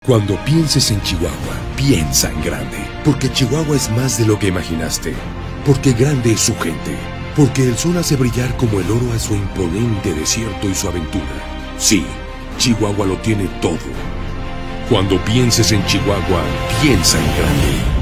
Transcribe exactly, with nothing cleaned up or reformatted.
Cuando pienses en Chihuahua, piensa en grande, porque Chihuahua es más de lo que imaginaste, porque grande es su gente, porque el sol hace brillar como el oro a su imponente desierto y su aventura. Sí, Chihuahua lo tiene todo. Cuando pienses en Chihuahua, piensa en grande.